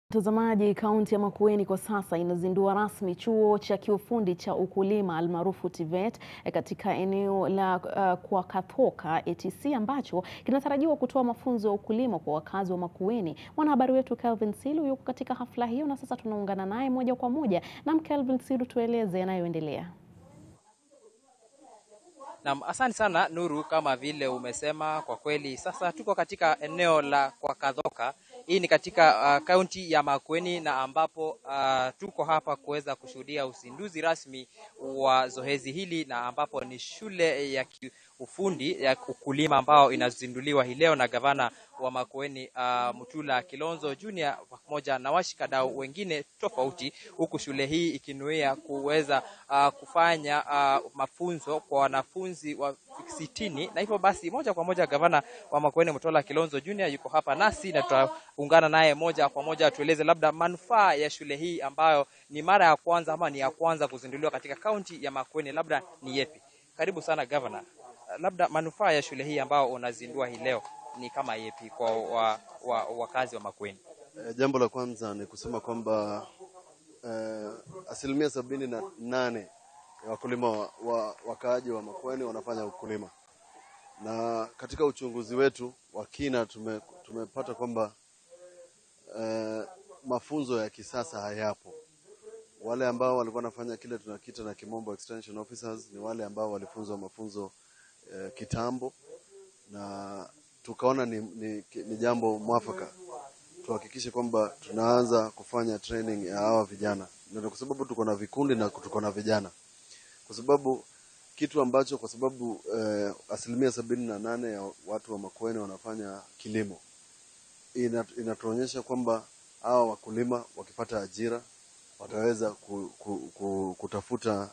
Mtazamaji, kaunti ya Makueni kwa sasa inazindua rasmi chuo cha kiufundi cha ukulima almaarufu TVET katika eneo la kwa Kathoka ATC ambacho kinatarajiwa kutoa mafunzo ya ukulima kwa wakazi wa Makueni. Mwanahabari wetu Kelvin Silu yuko katika hafla hiyo na sasa tunaungana naye moja kwa moja. Na Kelvin Silu, tueleze yanayoendelea. Naam, asante sana Nuru, kama vile umesema, kwa kweli sasa tuko katika eneo la kwa Kathoka. Hii ni katika kaunti ya Makueni na ambapo tuko hapa kuweza kushuhudia uzinduzi rasmi wa zoezi hili, na ambapo ni shule ya kiufundi ya ukulima ambao inazinduliwa hii leo na gavana wa Makueni Mutula Kilonzo Junior pamoja na washikadau wengine tofauti, huku shule hii ikinuia kuweza kufanya mafunzo kwa wanafunzi wa 60. Na hivyo basi moja kwa moja gavana wa Makueni Mutula Kilonzo Junior yuko hapa nasi na tutaungana naye moja kwa moja tueleze labda manufaa ya shule hii ambayo ni mara ya kwanza ama ni ya kwanza kuzinduliwa katika kaunti ya Makueni, labda ni yepi. Karibu sana gavana. Labda manufaa ya shule hii ambao unazindua hii leo ni kama yepi kwa wakazi wa Makueni? Jambo la kwanza ni kusema kwamba 78% ya wakulima wakaaji wa Makueni wanafanya ukulima. Na katika uchunguzi wetu wa kina tumepata kwamba mafunzo ya kisasa hayapo. Wale ambao walikuwa wanafanya kile tunakiita na kimombo extension officers ni wale ambao walifunzwa mafunzo kitambo, na tukaona ni jambo mwafaka tuhakikishe kwamba tunaanza kufanya training ya hawa vijana. Ndio kwa sababu tuko na vikundi na tuko na vijana. Kwa sababu kitu ambacho kwa sababu 78% ya watu wa Makueni wanafanya kilimo. Inatuonyesha kwamba hawa wakulima wakipata ajira wataweza kutafuta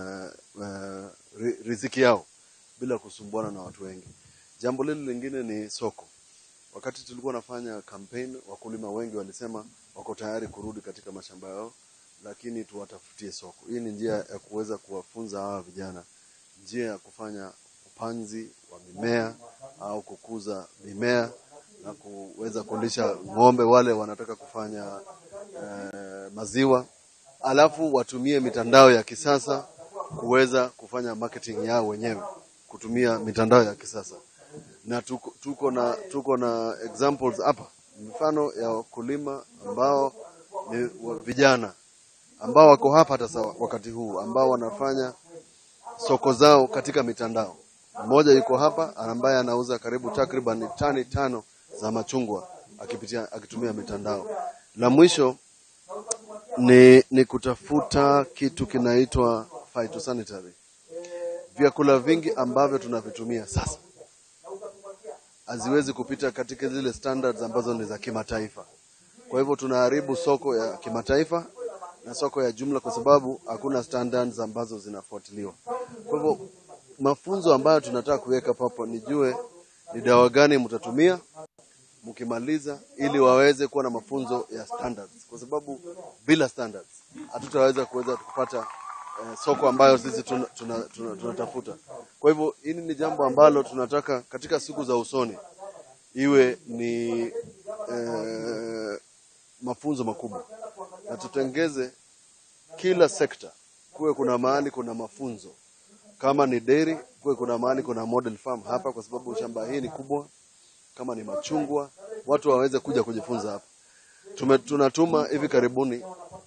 riziki yao bila kusumbuana na watu wengi. Jambo lingine ni soko. Wakati tulikuwa nafanya campaign, wakulima wengi walisema wako tayari kurudi katika mashamba yao, lakini tuwatafutie soko. Hii ni njia ya kuweza kuwafunza hawa vijana njia ya kufanya upanzi wa mimea au kukuza mimea na kuweza kulisha ng'ombe wale wanataka kufanya maziwa, alafu watumie mitandao ya kisasa kuweza kufanya marketing yao wenyewe kutumia mitandao ya kisasa. Na tuko na examples hapa, mfano ya wakulima ambao ni vijana ambao wako hapa hata wakati huu ambao wanafanya soko zao katika mitandao. Mmoja yuko hapa ambaye anauza takriban tani 5 za machungwa akitumia mitandao. La mwisho ni kutafuta kitu kinaitwa phytosanitary. Vyakula vingi ambavyo tunavitumia sasa haziwezi kupita katika zile standards ambazo ni za kimataifa. Kwa hivyo tunaharibu soko ya kimataifa na soko ya jumla kwa sababu hakuna standards ambazo zinafuatiliwa. Kwa hivyo mafunzo ambayo tunataka kuweka papo nijue ni dawa gani mtatumia mkimaliza, ili waweze kuwa na mafunzo ya standards, kwa sababu bila standards hatutaweza kupata soko ambayo sisi tunatafuta. Kwa hivyo hili ni jambo ambalo tunataka katika siku za usoni iwe ni mafunzo makubwa, na tutengeze kila sekta kuwe kuna mahali kuna mafunzo. Kama ni dairy kuwe kuna mahali kuna model farm hapa, kwa sababu shamba hii ni kubwa. Kama ni machungwa watu waweze kuja kujifunza hapa. Tunatuma hivi karibuni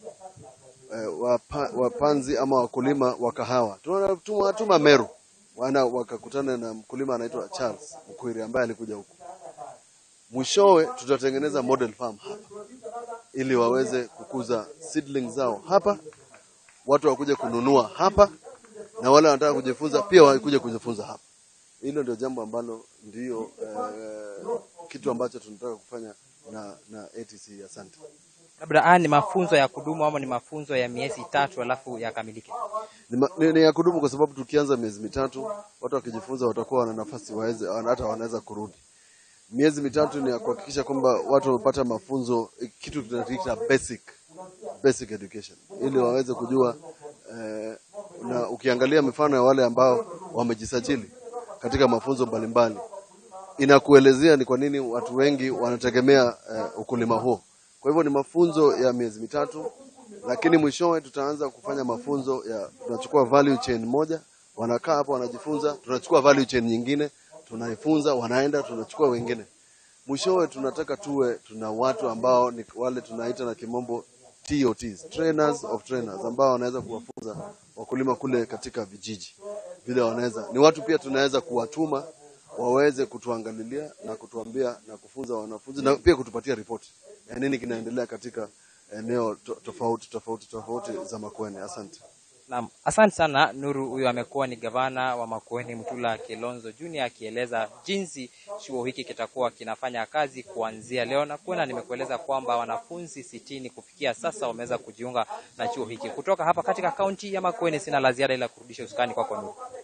wapanzi ama wakulima wa kahawa. Tunatuma Meru wakakutana na mkulima anaitwa Charles Mkwiri ambaye alikuja huku. Mwishowe tutatengeneza model farm hapa ili waweze kukuza seedlings zao hapa, watu wakuje kununua hapa, na wale wanataka kujifunza pia wakuje kujifunza hapa. Hilo ndio jambo ambalo ndio kitu ambacho tunataka kufanya na ATC. Asante. Labda ni mafunzo ya kudumu ama ni mafunzo ya miezi 3 alafu yakamilike? Ni ya kudumu, kwa sababu tukianza miezi 3 watu wakijifunza watakuwa wana nafasi hata wanaweza kurudi. Miezi 3 ni ya kuhakikisha kwamba watu wapata mafunzo, kitu tunaita basic education, ili waweze kujua na ukiangalia mifano ya wale ambao wamejisajili katika mafunzo mbalimbali inakuelezea ni kwa nini watu wengi wanategemea ukulima huo. Kwa hivyo ni mafunzo ya miezi mitatu, lakini mwishowe tutaanza kufanya mafunzo ya, tunachukua value chain moja, wanakaa hapo wanajifunza, tunachukua value chain nyingine, tunaifunza, wanaenda, tunachukua wengine. Mwishowe tunataka tuna watu ambao ni wale tunaita na kimombo TOTs, trainers of trainers, ambao wanaweza kuwafunza wakulima kule katika vijiji. Vile wanaweza, ni watu pia tunaweza kuwatuma waweze kutuangalilia na kutuambia na kufunza wanafunzi na pia kutupatia ripoti ya nini kinaendelea katika eneo tofauti za Makueni. Asante. Naam, asante sana Nuru. Huyu amekuwa ni gavana wa Makueni Mutula Kilonzo Junior akieleza jinsi chuo hiki kitakuwa kinafanya kazi kuanzia leo, na kuona nimekueleza kwamba wanafunzi 60 kufikia sasa wameweza kujiunga na chuo hiki. Kutoka hapa katika kaunti ya Makueni sina la ziada ila kurudisha usukani kwako Nuru.